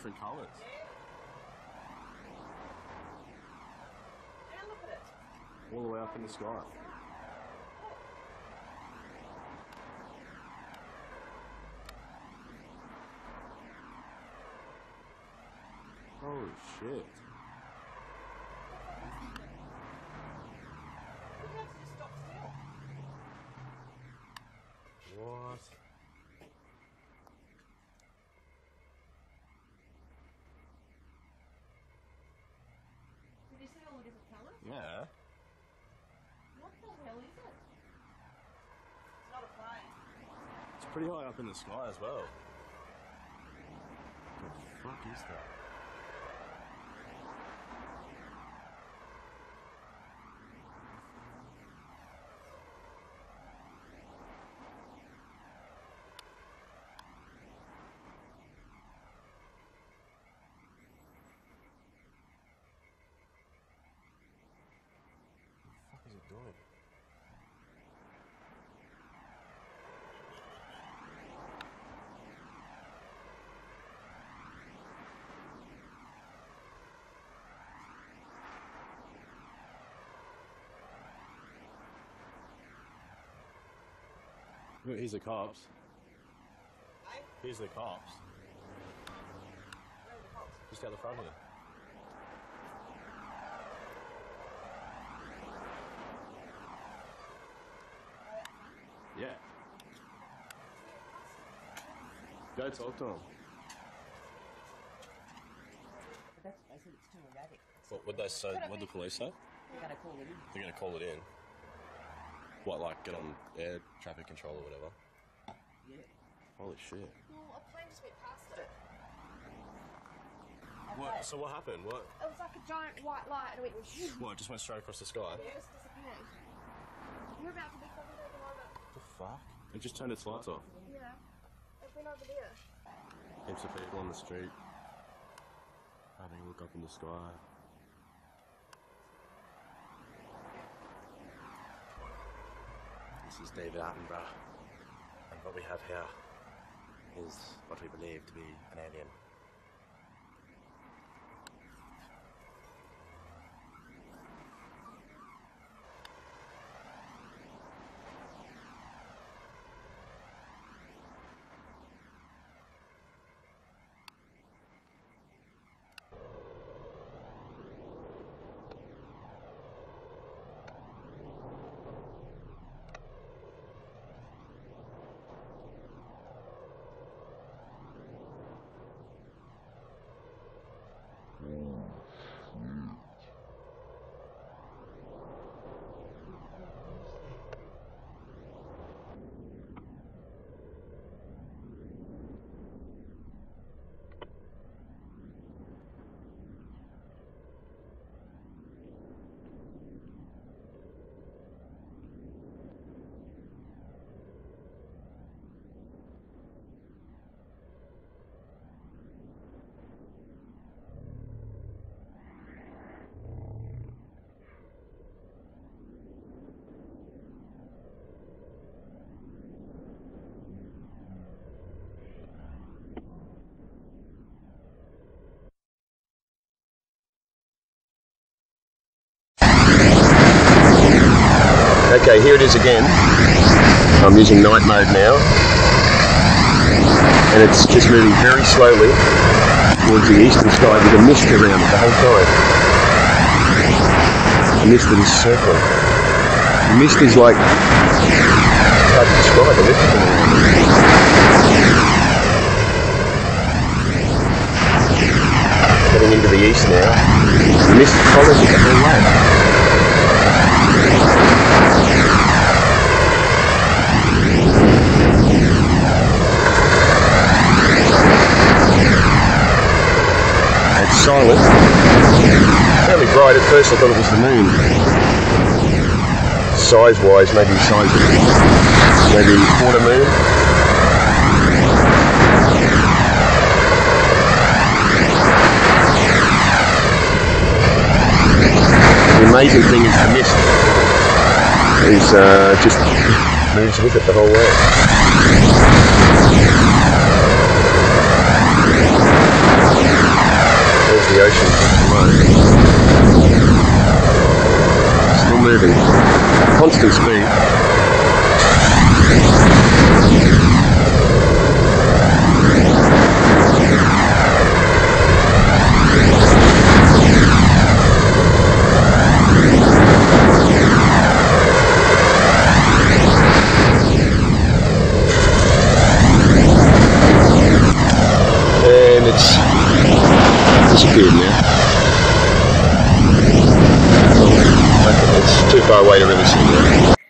different colours. Yeah, look at it. All the way up in the sky. Holy shit. We have to just stop still. What? Did you see all the different colours? Yeah. What the hell is it? It's not a plane. It's pretty high up in the sky as well. What the fuck is that? What the fuck is it doing? Look, here's the cops. Hey? Here's the cops. Where are the cops? Just out the front here. Yeah. Go talk to him. But that's, they said it's too erratic. What would they say? What the police say? They're going to call it in. They're going to call it in. What, like get on air traffic control or whatever? Yeah. Holy shit. Well, a plane just went past it. What? So what happened? What? It was like a giant white light and it went whoosh. What? It just went straight across the sky? It just disappeared. We're about to be covered at the moment. What the fuck? It just turned its lights off. Yeah. It went over there. Heaps of people on the street having a look up in the sky. This is David Attenborough, and what we have here is what we believe to be an alien. Okay, here it is again. I'm using night mode now, and it's just moving very slowly towards the eastern sky with a mist around it the whole time. The mist that is circling. The mist is like, it's hard to describe, the mist is around it. Getting into the east now. The mist follows it the whole way. It's silent. Fairly bright. At first I thought it was the moon. Size-wise, maybe quarter moon. The amazing thing is the mist just moves with it the whole way. ocean. Still moving. Constant speed. And it's disappeared now. Okay, it's too far away to really see now.